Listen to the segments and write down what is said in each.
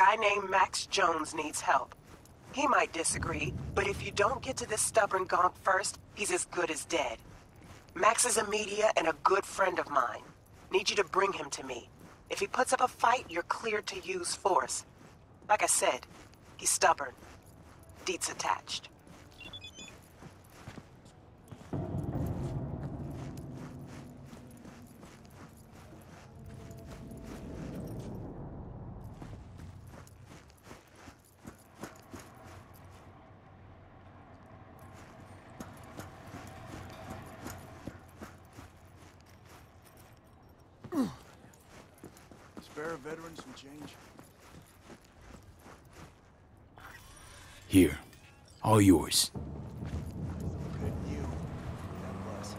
guy named Max Jones needs help. He might disagree, but if you don't get to this stubborn gonk first, he's as good as dead. Max is a media and a good friend of mine. Need you to bring him to me. If he puts up a fight, you're cleared to use force. Like I said, he's stubborn. Deets attached. Spare a veteran some change? Here. All yours. Good you. God bless.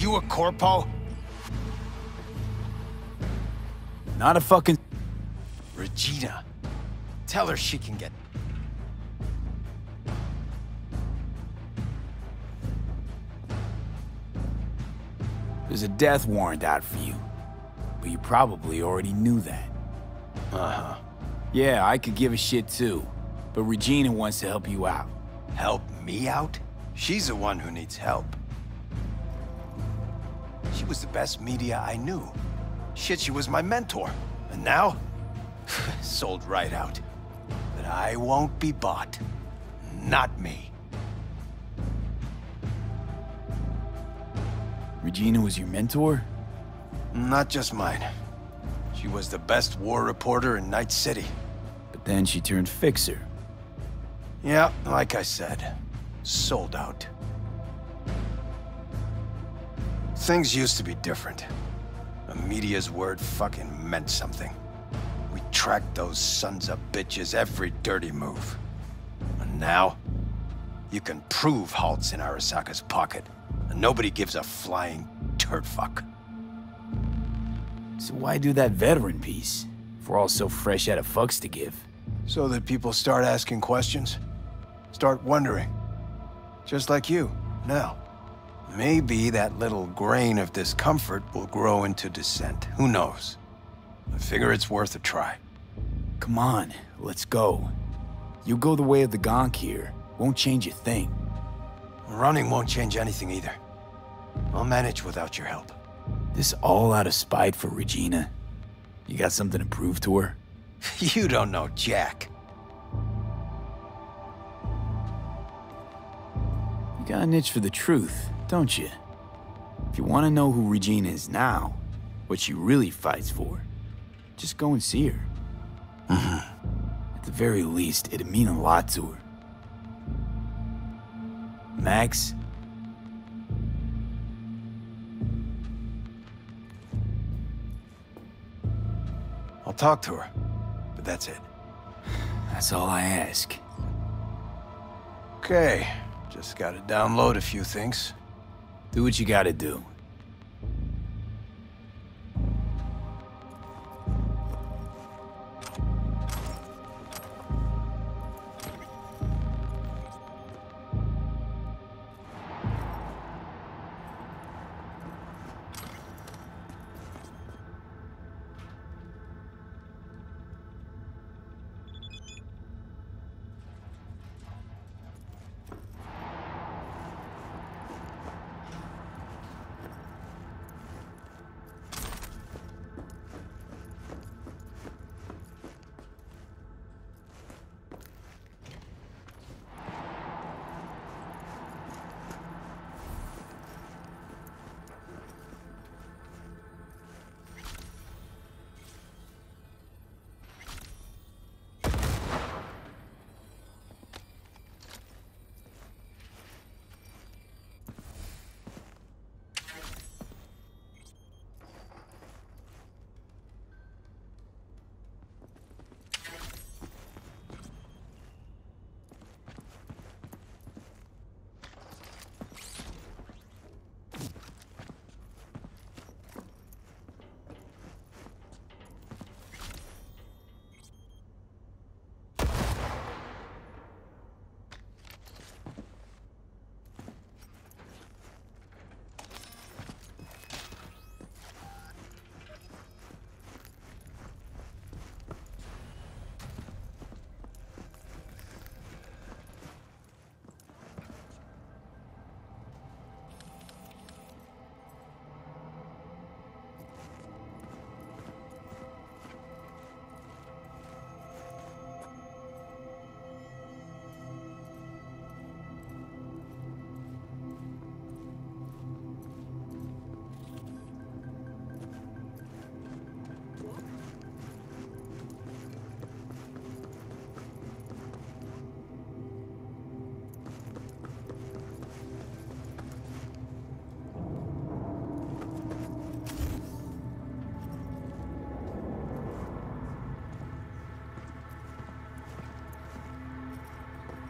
you a corpo? Not a fucking... Regina. Tell her she can get... There's a death warrant out for you. But you probably already knew that. Uh-huh. Yeah, I could give a shit too. But Regina wants to help you out. Help me out? She's the one who needs help. She was the best media I knew. Shit, she was my mentor. And now? Sold right out. But I won't be bought. Not me. Regina was your mentor? Not just mine. She was the best war reporter in Night City. But then she turned fixer. Yeah, like I said, sold out. Things used to be different. The media's word fucking meant something. We tracked those sons of bitches every dirty move. And now, you can prove Halt's in Arasaka's pocket, and nobody gives a flying turd fuck. So why do that veteran piece? If we're all so fresh out of fucks to give. So that people start asking questions? Start wondering. Just like you, now. Maybe that little grain of discomfort will grow into dissent. Who knows? I figure it's worth a try. Come on, let's go. You go the way of the Gonk here. Won't change a thing. Running won't change anything either. I'll manage without your help. This all out of spite for Regina? You got something to prove to her? You don't know Jack. You got an itch for the truth, don't you? If you want to know who Regina is now, what she really fights for, just go and see her. At the very least, it'd mean a lot to her. Max? I'll talk to her, but that's it. That's all I ask. Okay, just gotta download a few things. Do what you gotta do.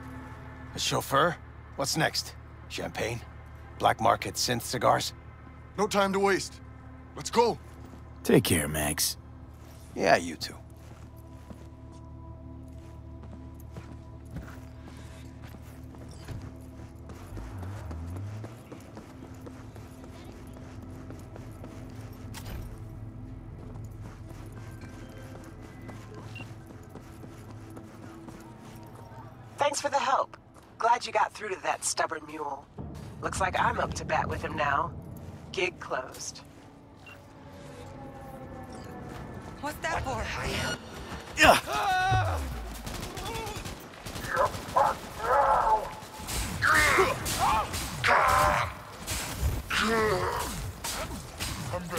A chauffeur? What's next? Champagne? Black market synth cigars? No time to waste. Let's go. Take care, Max. Yeah, you too. Thanks for the help. Glad you got through to that stubborn mule. Looks like I'm up to bat with him now. Gig closed. What's that for? I'm ready.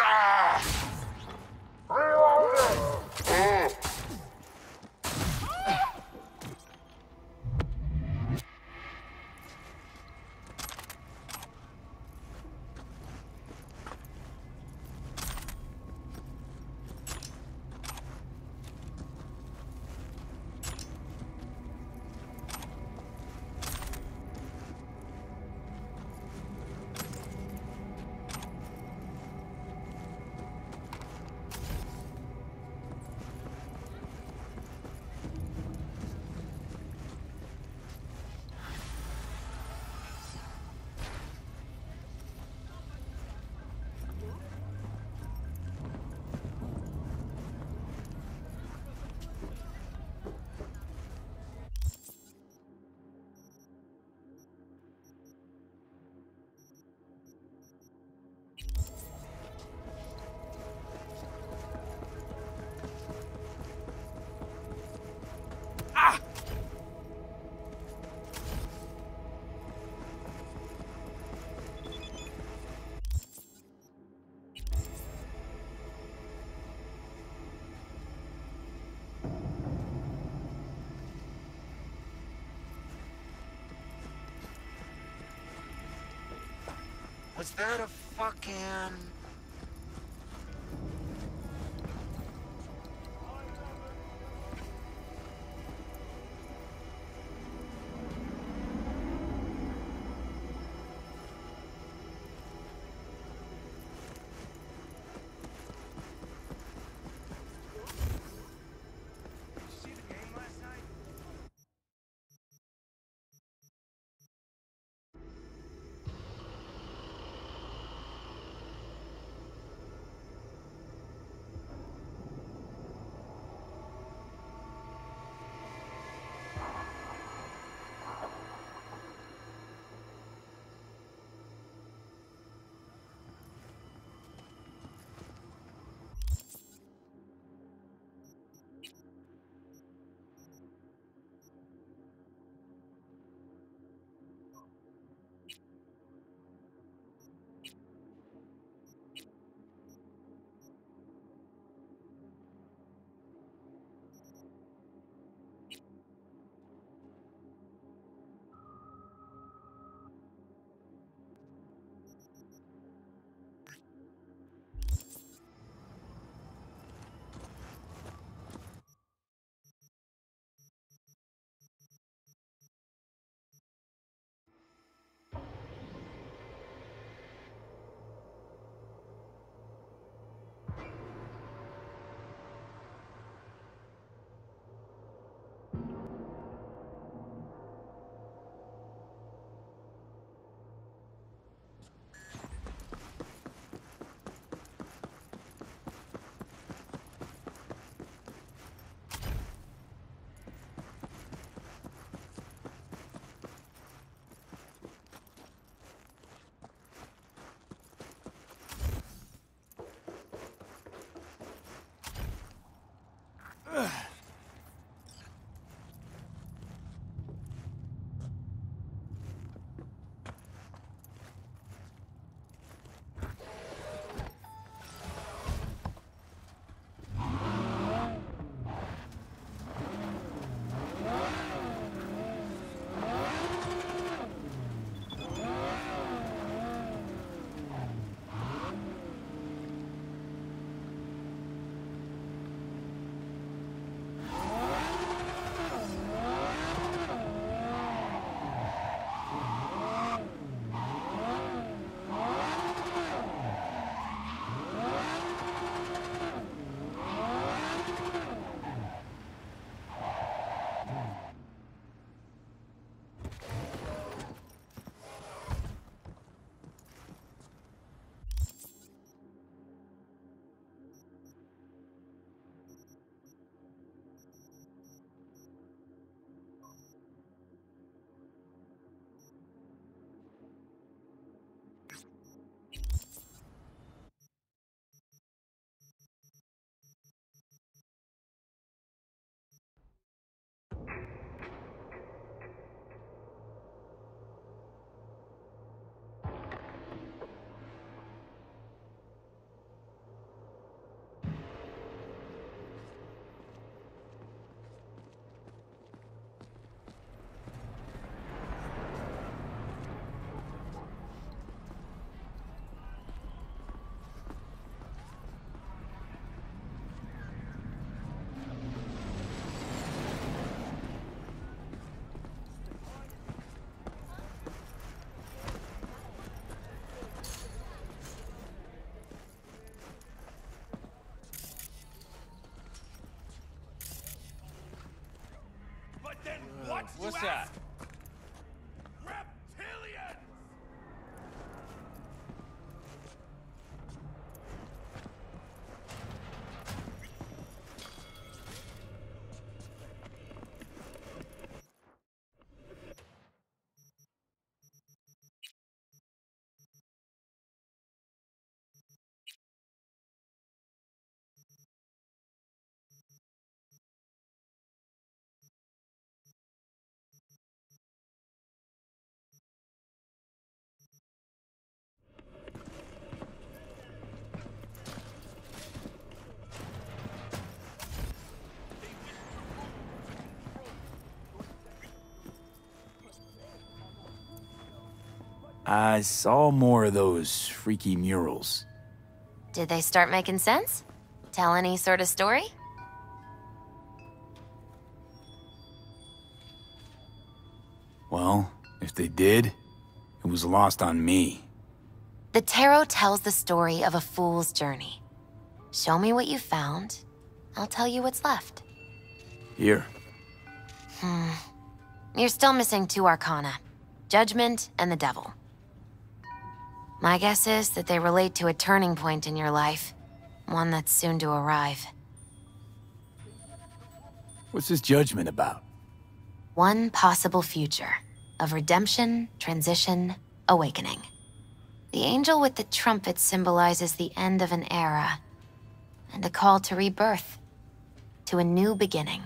Was that a fucking... that? I saw more of those freaky murals. Did they start making sense? Tell any sort of story? Well, if they did, it was lost on me. The tarot tells the story of a fool's journey. Show me what you found. I'll tell you what's left. Here. You're still missing 2 arcana. Judgment and the Devil. My guess is that they relate to a turning point in your life. One that's soon to arrive. What's this judgment about? One possible future of redemption, transition, awakening. The angel with the trumpet symbolizes the end of an era and a call to rebirth, to a new beginning.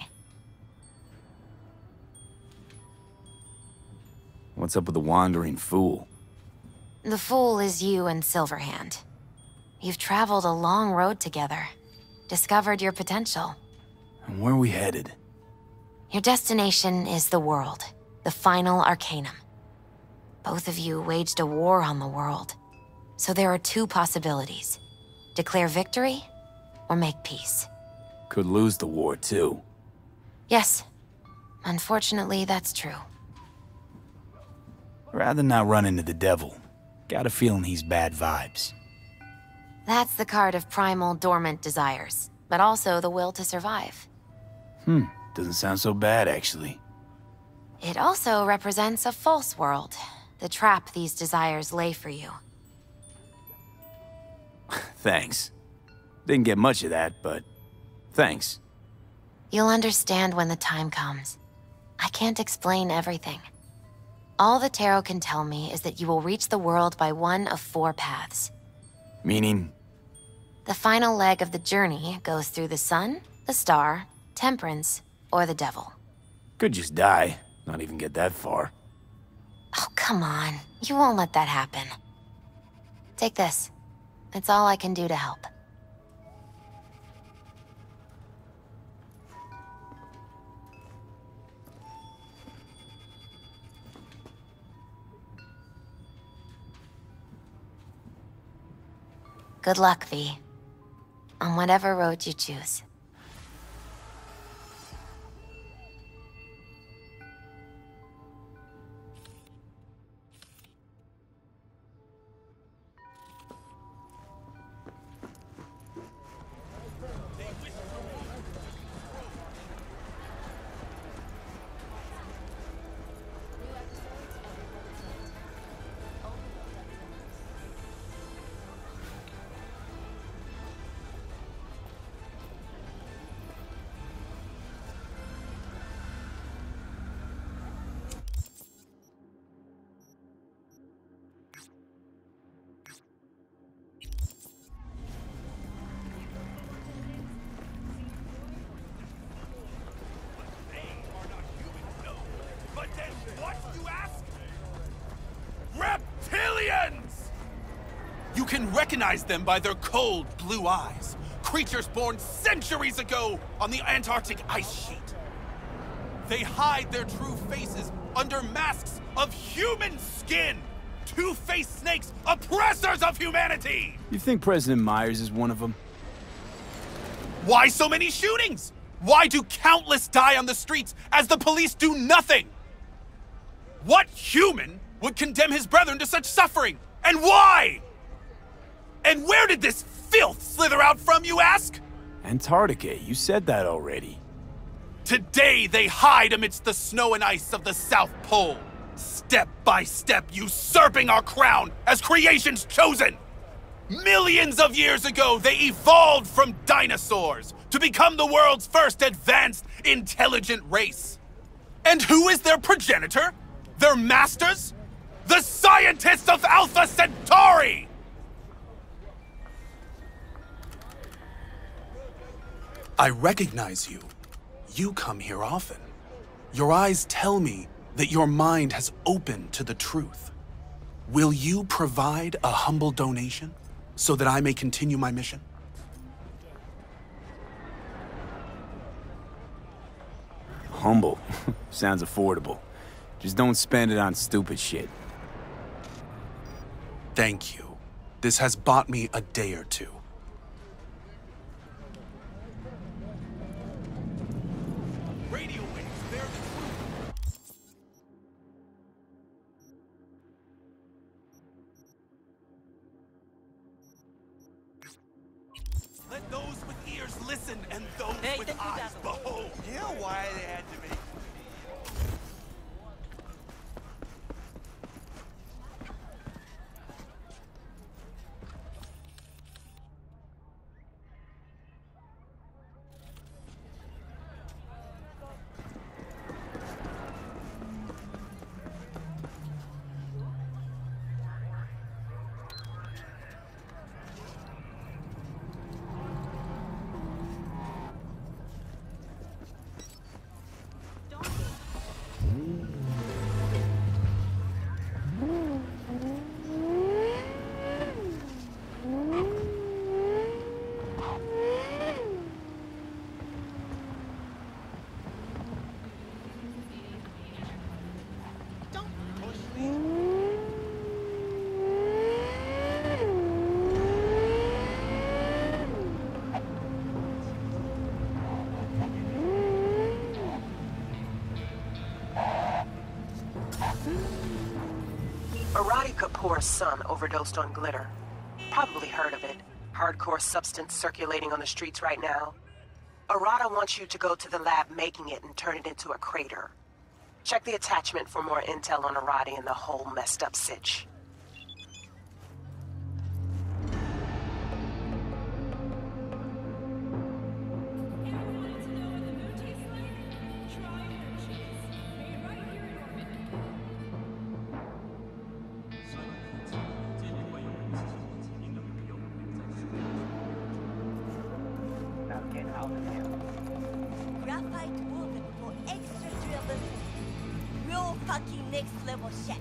What's up with the wandering fool? The fool is you and Silverhand. You've traveled a long road together, discovered your potential. And where are we headed? Your destination is the world, the final arcanum. Both of you waged a war on the world, so there are 2 possibilities. Declare victory, or make peace. Could lose the war, too. Yes, unfortunately, that's true. Rather not run into the devil. Got a feeling he's bad vibes. That's the card of primal, dormant desires, but also the will to survive. Doesn't sound so bad, actually. It also represents a false world, the trap these desires lay for you. Thanks. Didn't get much of that, but thanks. You'll understand when the time comes. I can't explain everything. All the tarot can tell me is that you will reach the world by one of 4 paths. Meaning? The final leg of the journey goes through the sun, the star, temperance, or the devil. Could just die. Not even get that far. Oh, come on. You won't let that happen. Take this. It's all I can do to help. Good luck, V. On whatever road you choose. You can recognize them by their cold blue eyes. Creatures born centuries ago on the Antarctic ice sheet. They hide their true faces under masks of human skin. Two-faced snakes, oppressors of humanity! You think President Myers is one of them? Why so many shootings? Why do countless die on the streets as the police do nothing? What human would condemn his brethren to such suffering? And why? And where did this filth slither out from, you ask? Antarctica, you said that already. Today they hide amidst the snow and ice of the South Pole, step by step usurping our crown as creation's chosen. Millions of years ago, they evolved from dinosaurs to become the world's first advanced, intelligent race. And who is their progenitor? Their masters? The scientists of Alpha Centauri! I recognize you. You come here often. Your eyes tell me that your mind has opened to the truth. Will you provide a humble donation so that I may continue my mission? Humble. Sounds affordable. Just don't spend it on stupid shit. Thank you. This has bought me a day or two. Radio waves, they're the truth. Let those with ears listen and those with eyes behold. You know why they had to make Arati Kapoor's son overdosed on glitter. Probably heard of it. Hardcore substance circulating on the streets right now. Arata wants you to go to the lab making it and turn it into a crater. Check the attachment for more intel on Arati and the whole messed up sitch. Graphite woven for extra durability. Real fucking next level shit.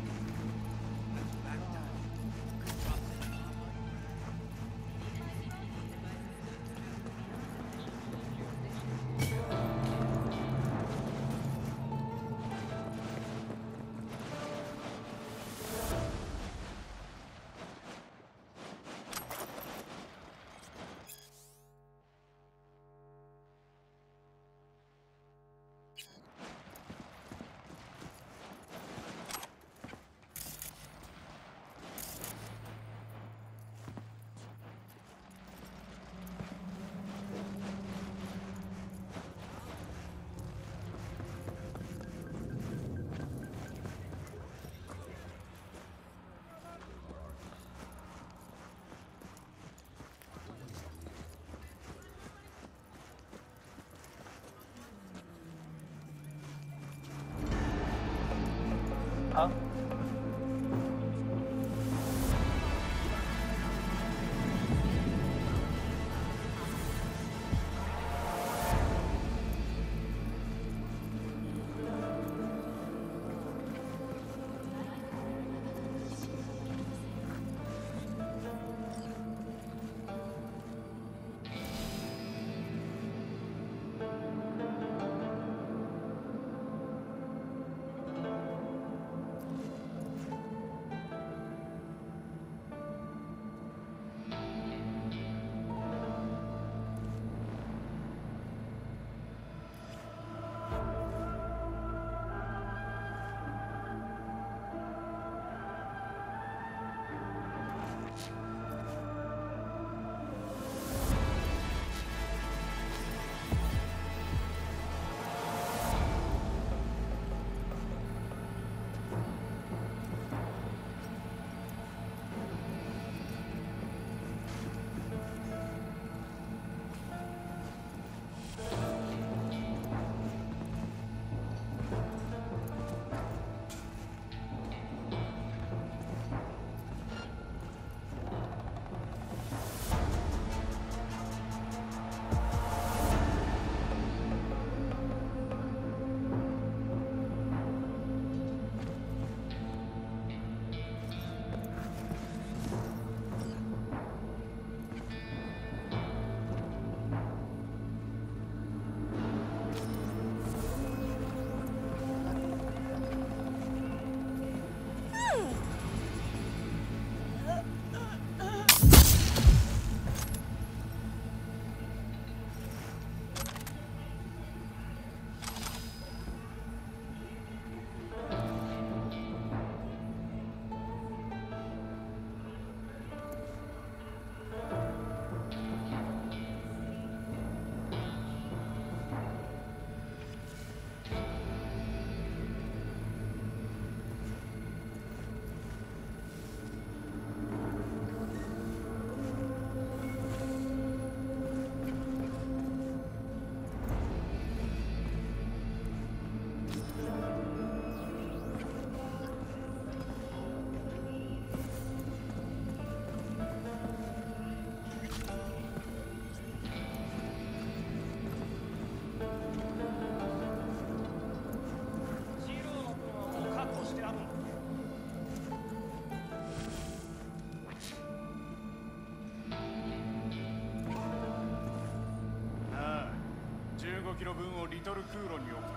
15キロ分をリトル空論に送った。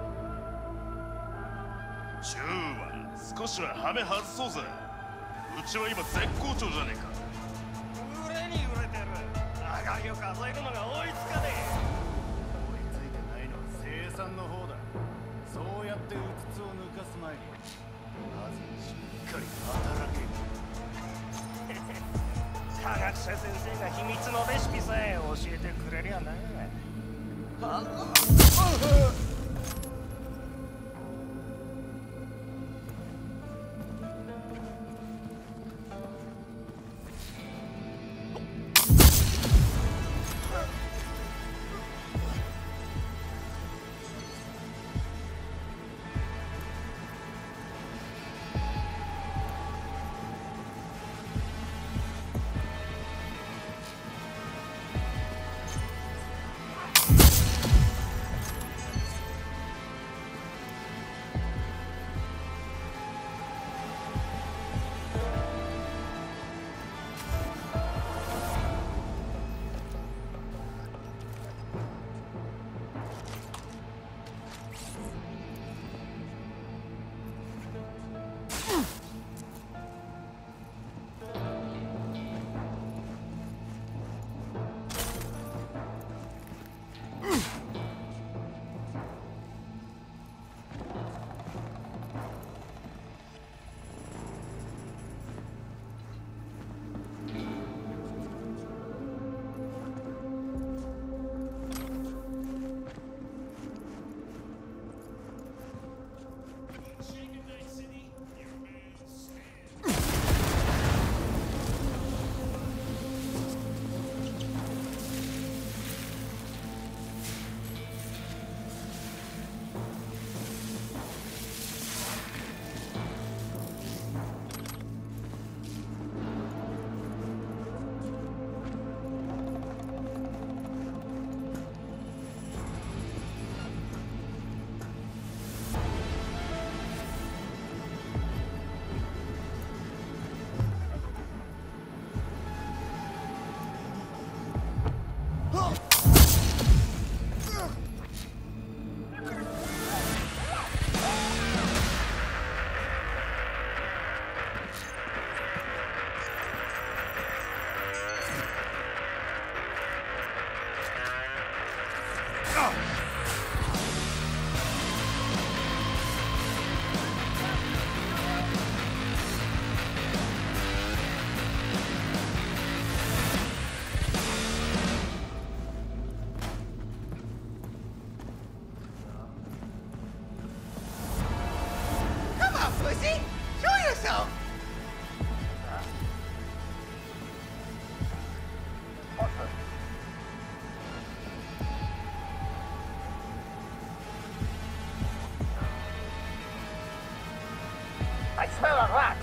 チューは少しはハメ外そうぜ。うちは今絶好調じゃねえか。 売れに売れてる。上がりを数えるのが追いつかねえ。 追いついてないのは生産の方だ。そうやってうつつを抜かす前にまずしっかり働け。 科学者先生が秘密のレシピさえ教えてくれりゃな。 I smell a rat.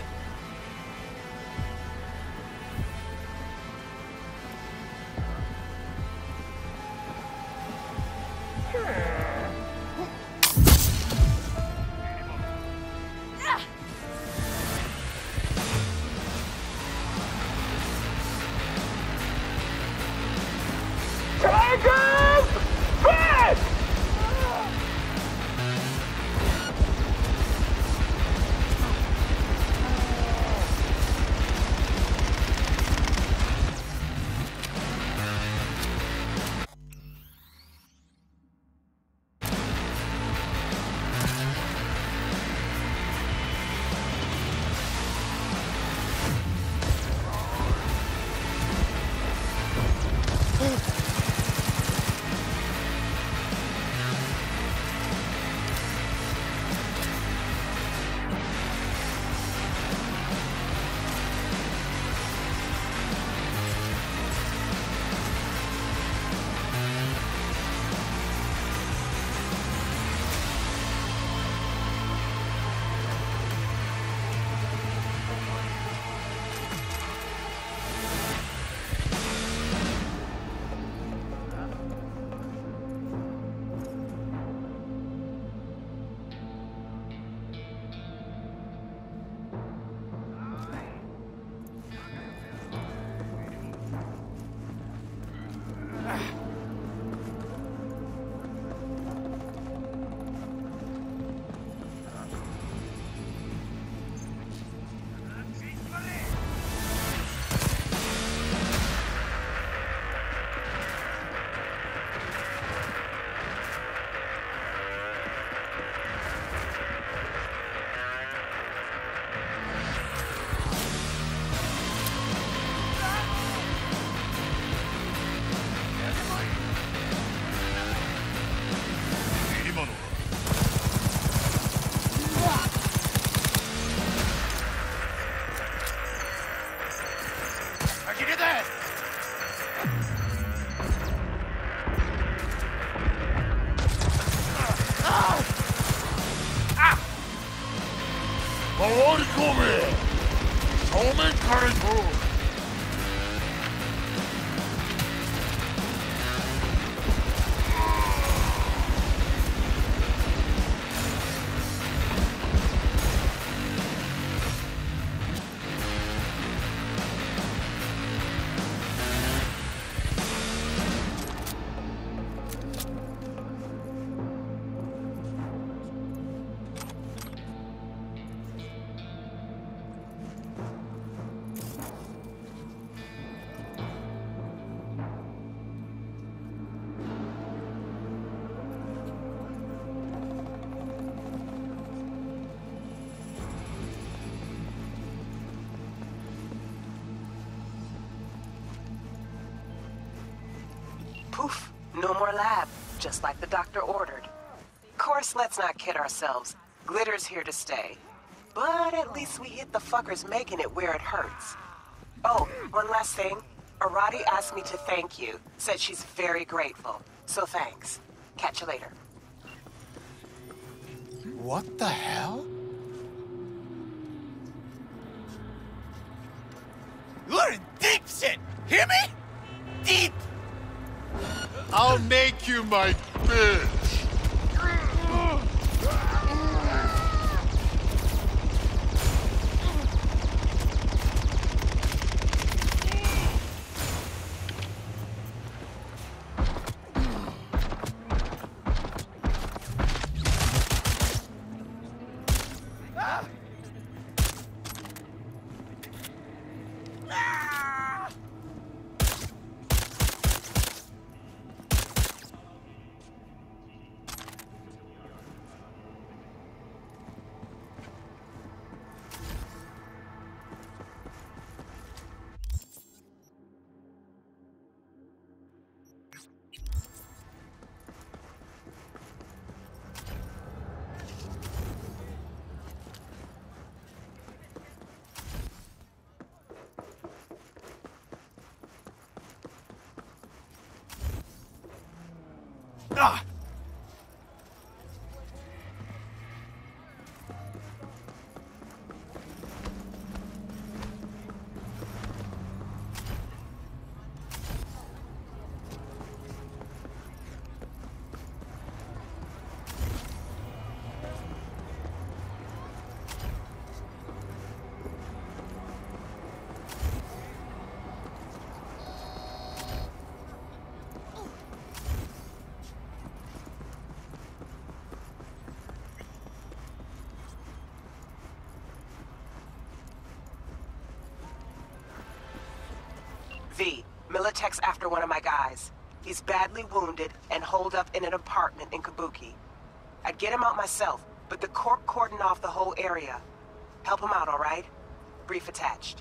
回り込め。正面から行こう。 Poof, no more lab, just like the doctor ordered. Of course, let's not kid ourselves. Glitter's here to stay. But at least we hit the fuckers making it where it hurts. Oh, one last thing. Arati asked me to thank you. Said she's very grateful. So thanks. Catch you later. What the hell? You're in deep shit! Hear me? Deep! I'll make you my bitch. Ah! V, Militech's after one of my guys. He's badly wounded and holed up in an apartment in Kabuki. I'd get him out myself, but the Corp cordoned off the whole area. Help him out, all right? Brief attached.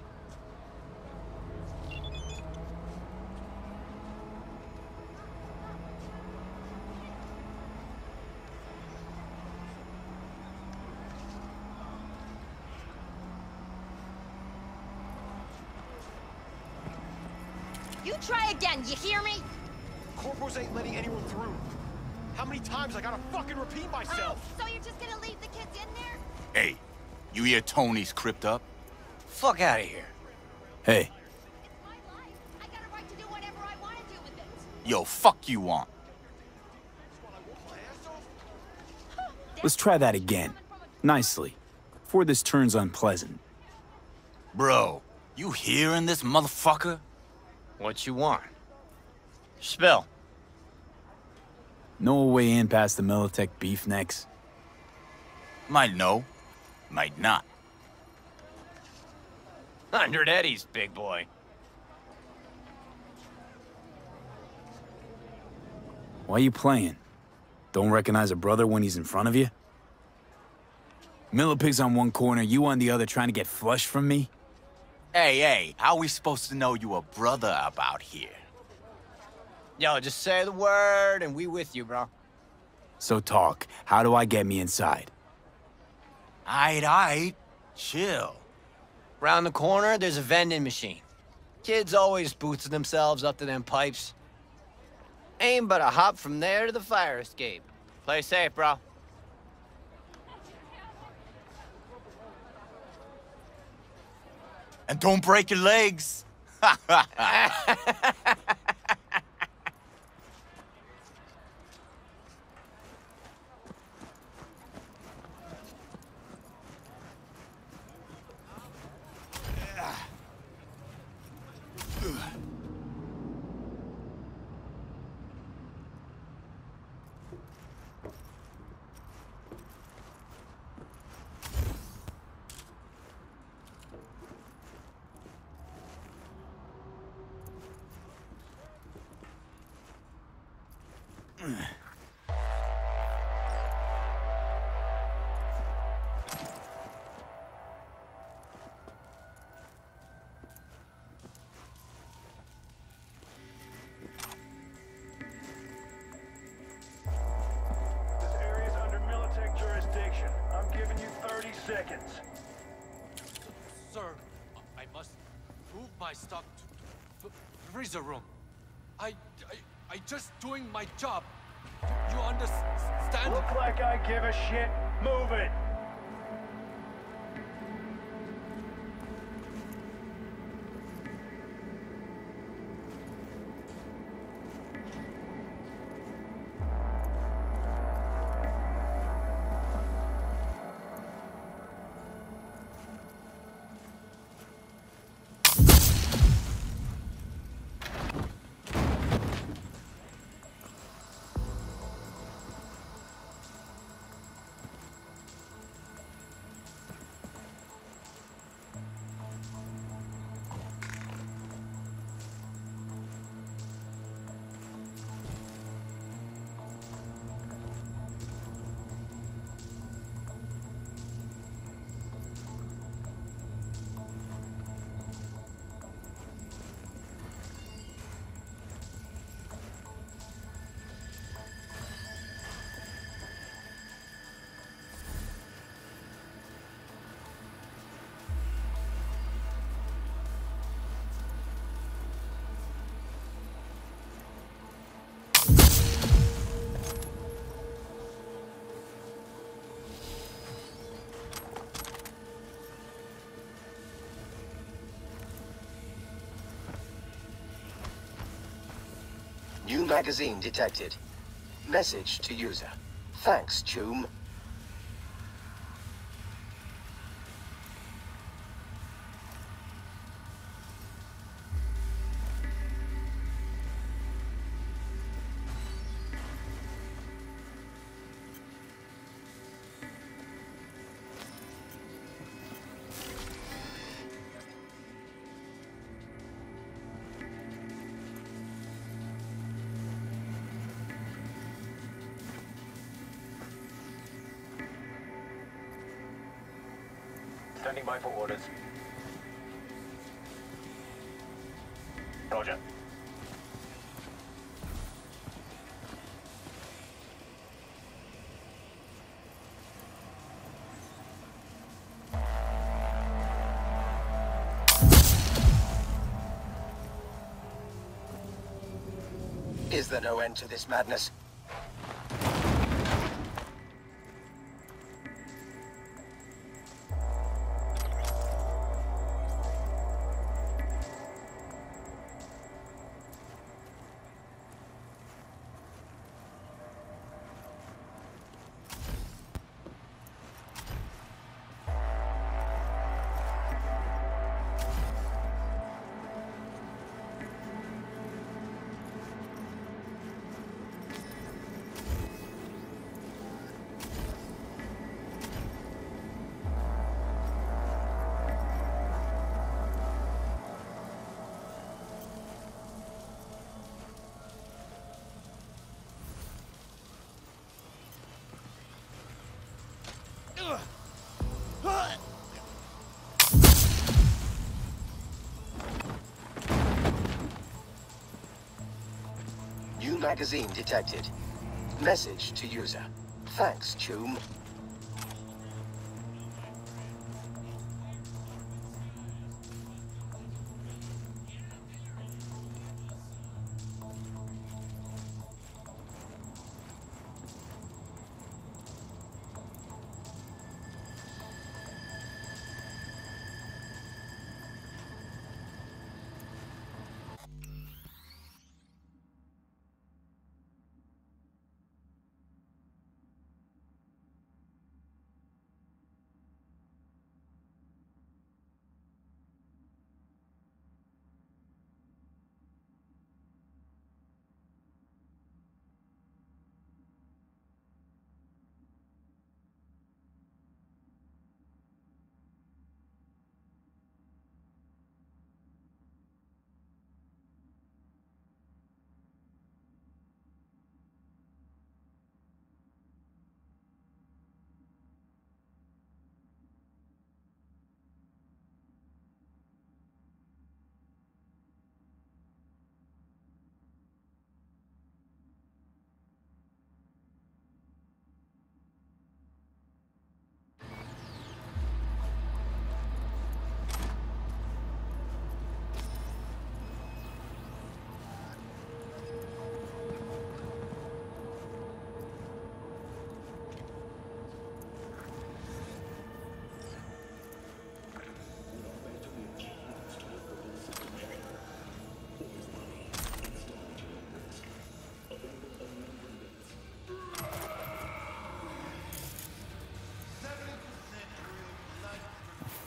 You try again, you hear me? Corporals ain't letting anyone through. How many times I gotta fucking repeat myself? Oh, so you're just gonna leave the kids in there? Hey, you hear Tony's crypt up? Fuck out of here. Hey, It's my life. I got a right to do whatever I want to do with it. Yo, fuck you want. let's try that again. Nicely. Before this turns unpleasant. Bro, you hearing this motherfucker? What you want? Spill. No way in past the Militech beef necks. Might know, might not. 100 eddies, big boy. Why you playing? Don't recognize a brother when he's in front of you? Millipig's on one corner, you on the other trying to get flush from me? Hey, how we supposed to know you a brother about here? Yo, just say the word and we with you, bro. So talk. How do I get me inside? Aight. Chill. Round the corner, there's a vending machine. Kids always boosting themselves up to them pipes. Ain't but a hop from there to the fire escape. Play safe, bro. And don't break your legs. This area's under Militech jurisdiction. I'm giving you 30 seconds. Sir, I must move my stuff to the freezer room. I just doing my job. You understand? Look like I give a shit. Move it. New magazine detected. Message to user. Thanks, Choom. Standing by for orders. Roger. Is there no end to this madness? New magazine detected. Message to user. Thanks, Choom.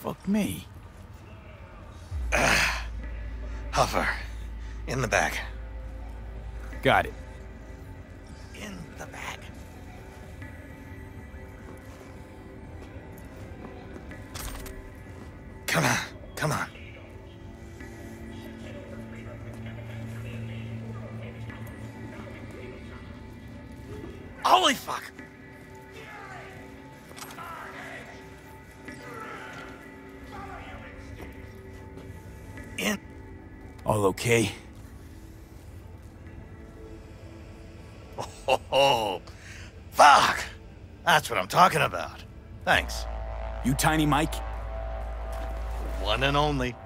Fuck me. How far? In the back. Got it. In the back. Come on, come on. Holy fuck! In. All okay? Oh, fuck! That's what I'm talking about. Thanks. You Tiny Mike? One and only.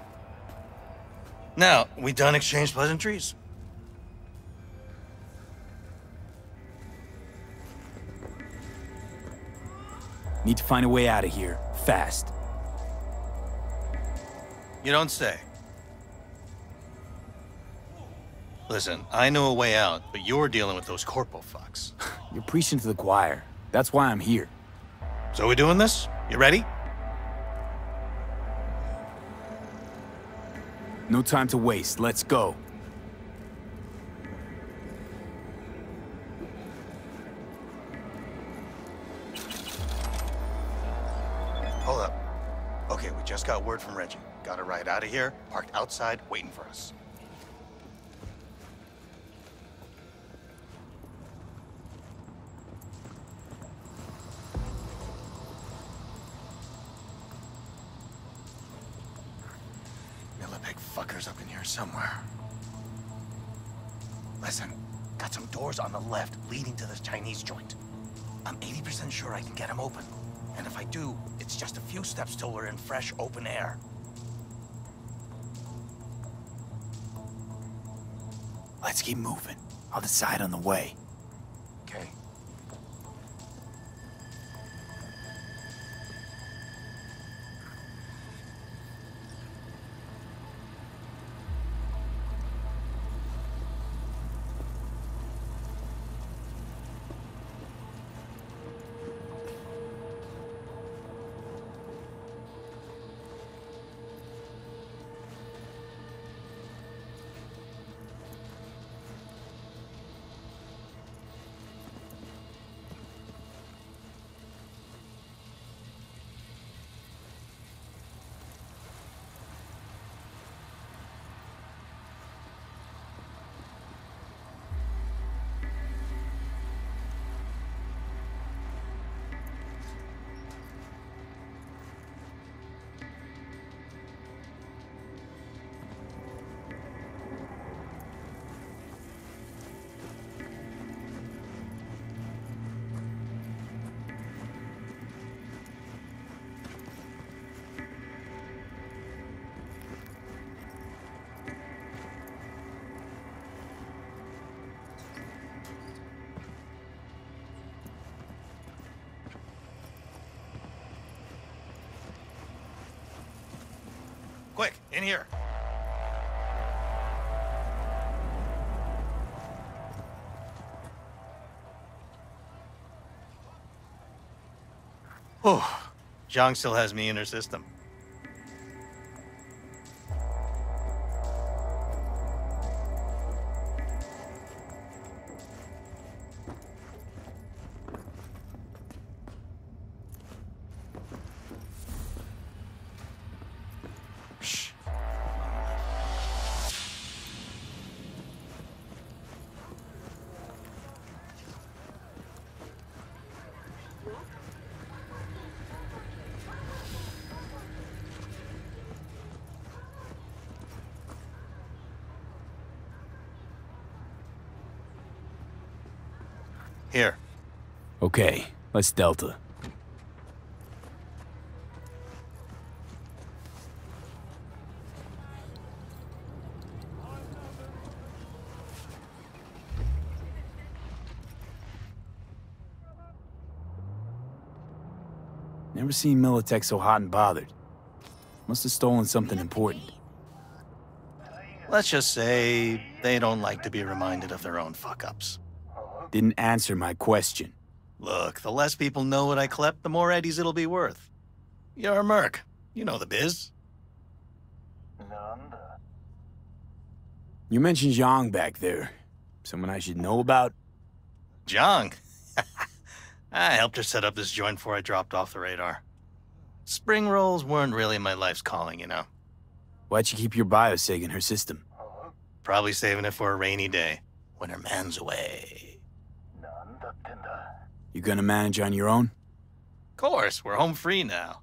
Now, we done exchange pleasantries? Need to find a way out of here. Fast. You don't say. Listen, I know a way out, but you're dealing with those corpo fucks. You're preaching to the choir. That's why I'm here. So we doing this? You ready? No time to waste. Let's go. Hold up. Okay, we just got word from Reggie. Got a ride out of here, parked outside, waiting for us. Millipede fuckers up in here somewhere. Listen, got some doors on the left leading to this Chinese joint. I'm 80% sure I can get them open. And if I do, it's just a few steps till we're in fresh, open air. Let's keep moving. I'll decide on the way. Okay. Quick, in here. Oh, Zhang still has me in her system. Here. Okay, let's Delta. Never seen Militech so hot and bothered. Must have stolen something important. Let's just say they don't like to be reminded of their own fuck-ups. Didn't answer my question. Look, the less people know what I clept, the more eddies it'll be worth. You're a merc. You know the biz. You mentioned Zhang back there. Someone I should know about? Zhang? I helped her set up this joint before I dropped off the radar. Spring rolls weren't really my life's calling, you know. Why'd you keep your biosig in her system? Probably saving it for a rainy day, when her man's away. You gonna manage on your own? Of course, we're home free now.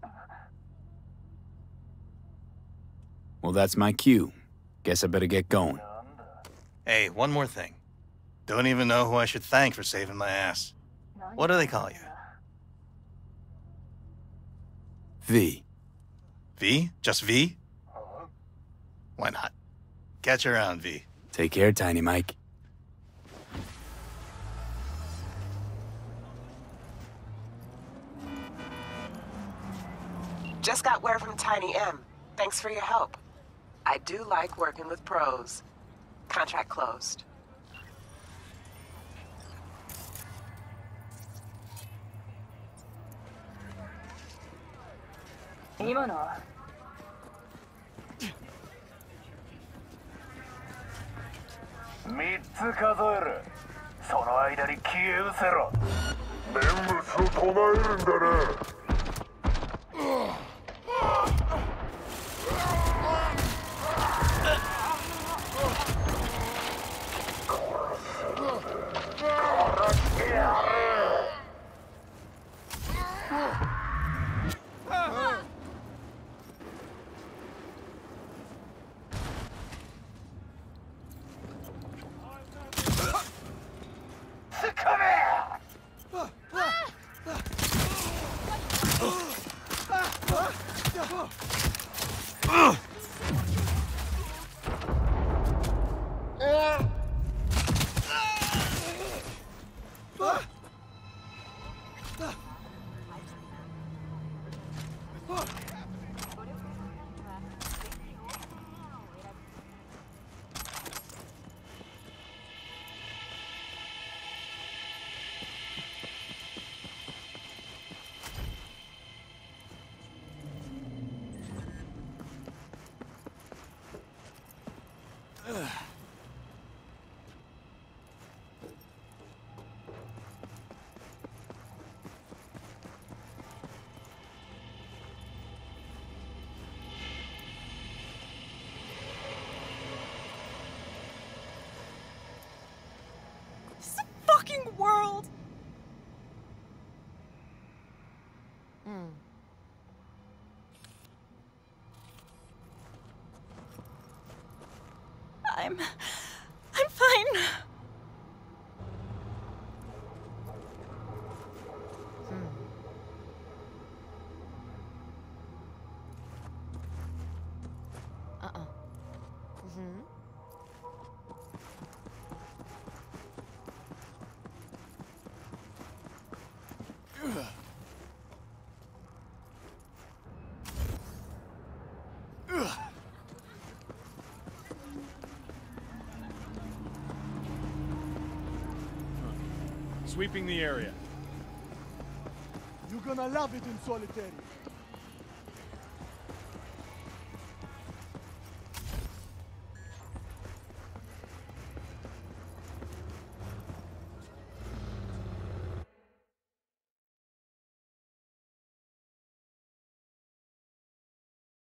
Well, that's my cue. Guess I better get going. Hey, one more thing. Don't even know who I should thank for saving my ass. What do they call you? V. V? Just V? Why not? Catch you around, V. Take care, Tiny Mike. Just got word from Tiny M. Thanks for your help. I do like working with pros. Contract closed. World. I'm fine. Sweeping the area. You're gonna love it in solitary.